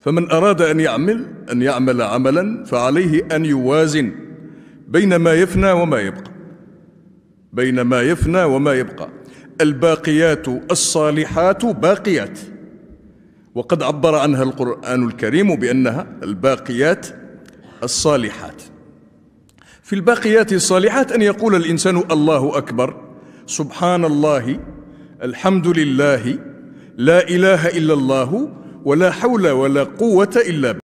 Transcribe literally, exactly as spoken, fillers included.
فمن أراد أن يعمل أن يعمل عملا فعليه أن يوازن بين ما يفنى وما يبقى بين ما يفنى وما يبقى الباقيات الصالحات باقيات، وقد عبر عنها القرآن الكريم بأنها الباقيات الصالحات. في الباقيات الصالحات أن يقول الإنسان الله أكبر، سبحان الله، الحمد لله، لا إله إلا الله، ولا حول ولا قوة إلا بالله.